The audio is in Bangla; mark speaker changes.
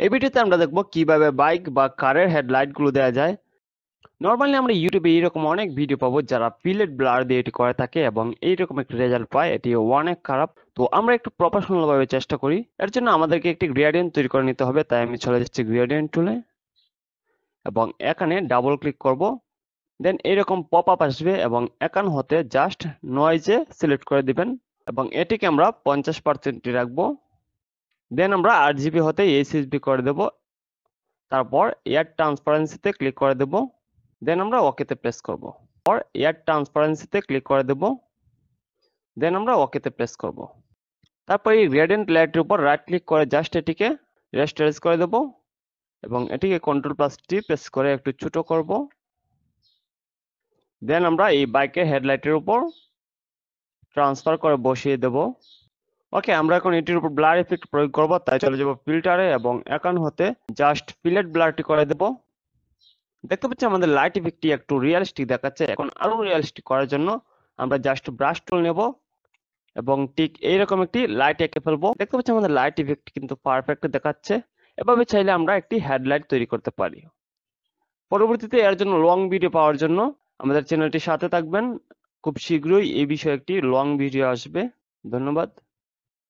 Speaker 1: এই ভিডিওতে আমরা দেখব কিভাবে বাইক বা কারের হেডলাইট গুলো দেওয়া যায়। নর্মালি আমরা ইউটিউবে এইরকম অনেক ভিডিও পাবো যারা পিলেট ব্লার দিয়ে এটি করে থাকে এবং এইরকম একটা রেজাল্ট পায়, এটি অনেক খারাপ। তো আমরা একটু প্রফেশনাল ভাবে চেষ্টা করি। এর জন্য আমাদেরকে একটি গ্রেডিয়েন্ট তৈরি করে নিতে হবে, তাই আমি চলে যাচ্ছি গ্রেডিয়েন্ট টুলে এবং এখানে ডাবল ক্লিক করব। দেন এরকম পপ আপ আসবে এবং এখান হতে জাস্ট নয়েজে সিলেক্ট করে দিবেন এবং এটিকে আমরা 50% রাখবো। দেন আমরা RGB হতে HSB করে দেব, তারপর এয়ার ট্রান্সপারেন্সিতে ক্লিক করে দেব। দেন আমরা ওকেতে প্রেস করব। পর এয়ার ট্রান্সপারেন্সিতে ক্লিক করে দেব। দেন আমরা ওকেতে প্রেস করব। তারপর এই গ্রেডিয়েন্ট লেয়ারটির উপর রাইট ক্লিক করে জাস্ট এটিকে রেস্টারেজ করে দেব এবং এটিকে Ctrl+T প্রেস করে একটু ছোট করব। দেন আমরা এই বাইকের হেডলাইটের উপর ট্রান্সফার করে বসিয়ে দেব। ওকে, আমরা এখন এটির উপর ব্লার ইফেক্ট প্রয়োগ করব, তাই চলে যাব ফিল্টারে এবং এখান হতে জাস্ট পিলেট ব্লারটি করে দেব। দেখতে পাচ্ছি আমাদের লাইট ইফেক্টটি একটু রিয়েলিস্টিক দেখাচ্ছে। এখন আরো রিয়েলিস্টিক করার জন্য আমরা জাস্ট ব্রাশ টুল নেব এবং ঠিক এইরকম একটি লাইট এঁকে ফেলবো। দেখতে পাচ্ছি আমাদের লাইট ইফেক্ট কিন্তু পারফেক্ট দেখাচ্ছে। এভাবে চাইলে আমরা একটি হেডলাইট তৈরি করতে পারি। পরবর্তীতে এর জন্য লং ভিডিও পাওয়ার জন্য আমাদের চ্যানেলটির সাথে থাকবেন। খুব শীঘ্রই এই বিষয়ে একটি লং ভিডিও আসবে। ধন্যবাদ।